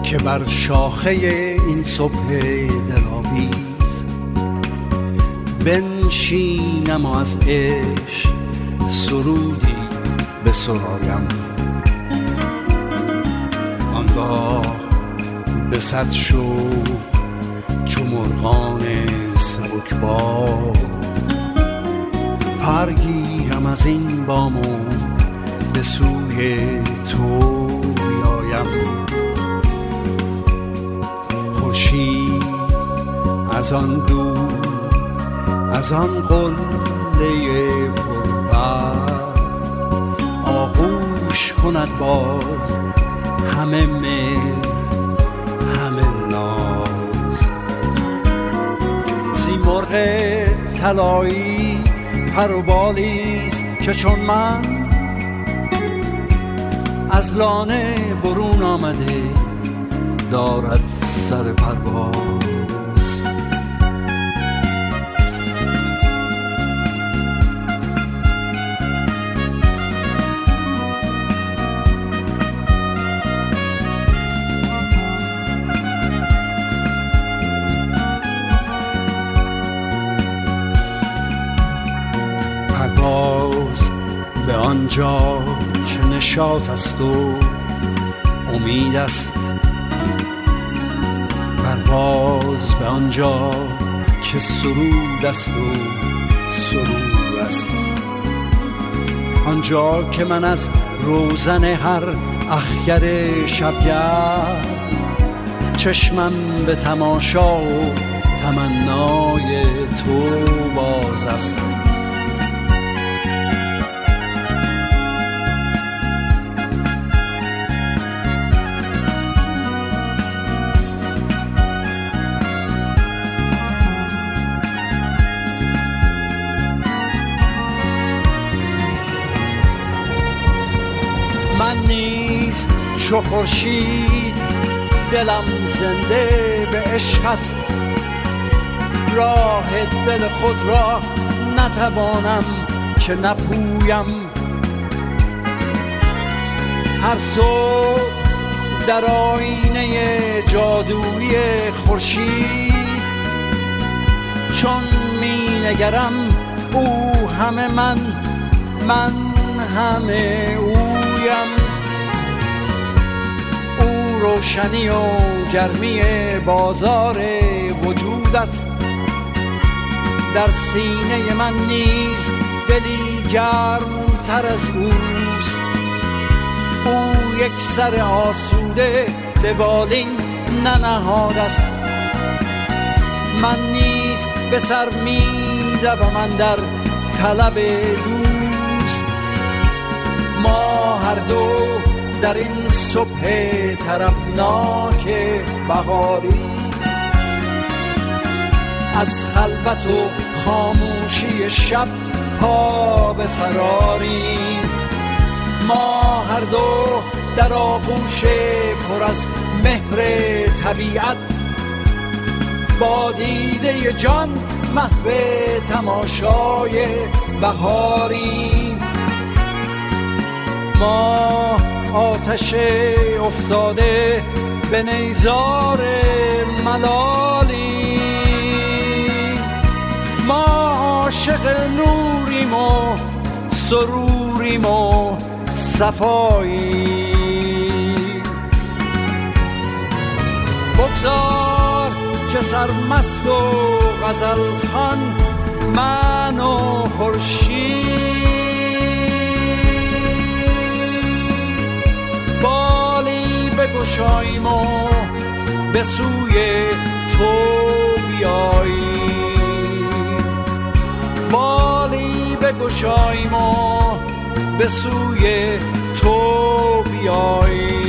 که بر شاخه این صبح دلاویز بنشینم و از عشق سرودی بسرایم. آنگاه به صد شوق چو مرغان سبکبار پرگیرم از این بام و به سوی تو بیایم. خورشید از آن دور، از آن قله پربر آغوش کند باز همه مهر همه ناز. سیمرغ طلایی پر و بالیست که چون من از لانه برون آمده دارد سر پرواز. پرواز به آنجا که نشاط است و امید است، پرواز به آنجا که سرود است و سرور است. آنجا که من از روزن هر اخگر شبگرد چشمم به تماشا و تمنای تو باز است. من نیز چو خورشید دلم زنده به عشق است، راه دل خود را نتوانم که نپویم. هر صبح در آینه جادویی خورشید چون می نگرم او همه من همه اویم. او روشنی و گرمی بازار وجود است، در سینه من نیز دلی گرمتر از اوست. او یک سر آسوده به بالین ننهاده است، من نیز به سر می روم در طلب دوست. ما هر دو در این صبح طربناک بهاری از خلوت و خاموشی شب پا به فراری. ما هر دو در آغوش پر از مهر طبیعت با دیده جان محو تماشای بهاری. ما آتش افتاده به نیزار ملالی، ما عاشق نوریم و سروریم و صفایی. بگذار که سرمست و غزل خوان من و خورشید بالی بگشاییم و به سوی تو بیاییم. بالی بگشاییم و به سوی تو بیاییم.